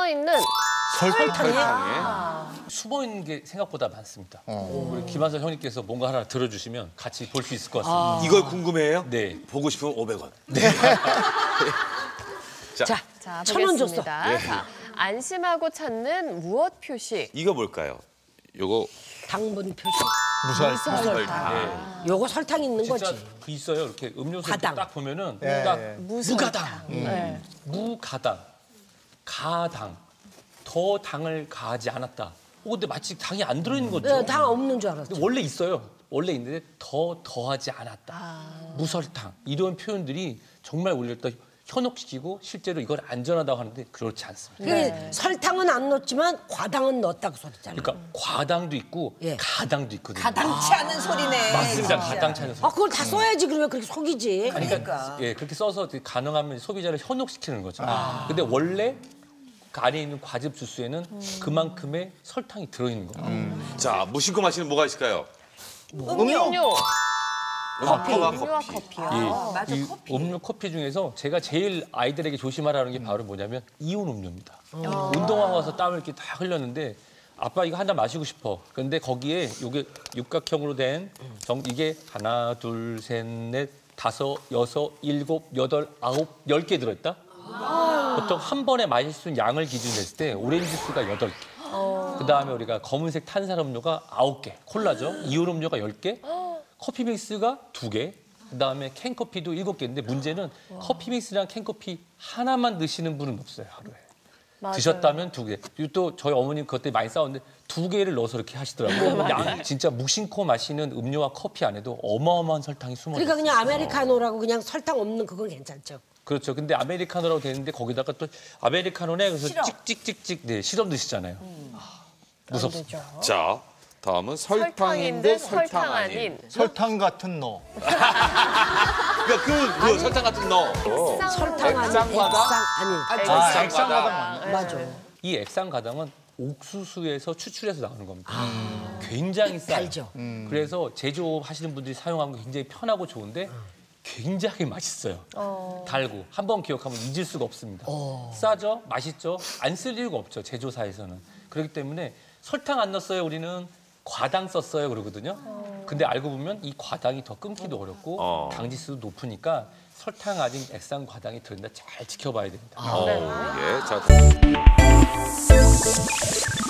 숨어있는 설탕이? 숨어있는 게 생각보다 많습니다. 우리 김한선 형님께서 뭔가 하나 들어주시면 같이 볼 수 있을 것 같습니다. 이걸 궁금해해요? 네. 보고 싶으면 500원. 자, 1,000원 줬어. 보겠습니다. 자, 안심하고 찾는 무엇 표시. 이거 뭘까요? 요거 당분 표시. 설탕. 요거 설탕 있는 진짜 거지. 있어요. 이렇게 음료수 가당. 딱 보면은 예, 딱 예. 무가당, 무가당, 가당, 더 당을 가하지 않았다. 근데 마치 당이 안 들어있는 거죠. 네, 당 없는 줄 알았죠. 근데 원래 있어요. 원래 있는데 더하지 않았다. 무설탕 이런 표현들이 정말 우리를 또 현혹시키고 실제로 이걸 안전하다고 하는데 그렇지 않습니다. 그게 설탕은 안 넣었지만 과당은 넣었다고 소리잖아요. 그러니까 과당도 있고 예. 가당도 있거든요. 가당치 않은 소리네. 맞습니다. 진짜. 가당치 않은 소리. 아, 그걸 다 써야지. 그러면 그렇게 속이지. 그러니까 예, 그렇게 써서 가능하면 소비자를 현혹시키는 거죠. 근데 원래 그 안에 있는 과즙 주스에는 그만큼의 설탕이 들어있는 거예요. 자, 무심코 마시는 뭐가 있을까요? 음료. 커피와 음료와 커피. 커피요. 맞아, 이 커피. 음료 커피 중에서 제가 제일 아이들에게 조심하라는 게 바로 뭐냐면 이온 음료입니다. 운동하고 와서 땀을 이렇게 다 흘렸는데 아빠 이거 한 잔 마시고 싶어. 그런데 거기에 이게 육각형으로 된 이게 하나, 둘, 셋, 넷, 다섯, 여섯, 일곱, 여덟, 아홉, 10개 들어있다. 보통 한 번에 마실 수 있는 양을 기준으로 했을 때 오렌지 주스가 8개. 그다음에 우리가 검은색 탄산음료가 9개. 콜라죠. 이온 음료가 10개. 커피 믹스가 2개. 그다음에 캔커피도 7개인데 문제는 커피 믹스랑 캔커피 하나만 드시는 분은 없어요, 하루에. 맞아요. 드셨다면 2개. 그리고 또 저희 어머님 그것 때문에 많이 싸웠는데 2개를 넣어서 이렇게 하시더라고요. 양 진짜 무심코 마시는 음료와 커피 안에도 어마어마한 설탕이 숨어 있어요. 그러니까 그냥 아메리카노라고 그냥 설탕 없는 그건 괜찮죠. 그렇죠. 근데 아메리카노라고 되는데 거기다가 또 아메리카노네 그래서 찍찍찍찍 네, 실험 드시잖아요. 무섭습니다. 자, 다음은 설탕인 설탕인데 듯 설탕 설탕 아닌. 아닌. 설탕 같은 너. 그러니까 그 설탕 같은 너. 설탕 아닌 액상과당? 액상 아닌. 아, 액상과당. 액상과당. 맞아. 이 액상가당은 옥수수에서 추출해서 나오는 겁니다. 굉장히 싸요. 달죠. 그래서 제조하시는 분들이 사용하면 굉장히 편하고 좋은데 굉장히 맛있어요. 달고 한 번 기억하면 잊을 수가 없습니다. 싸죠, 맛있죠, 안 쓸 이유가 없죠 제조사에서는. 그렇기 때문에 설탕 안 넣었어요 우리는 과당 썼어요 그러거든요. 근데 알고 보면 이 과당이 더 끊기도 어렵고 당지수도 높으니까 설탕 아닌 액상 과당이 들어있나 잘 지켜봐야 됩니다. 예, 자.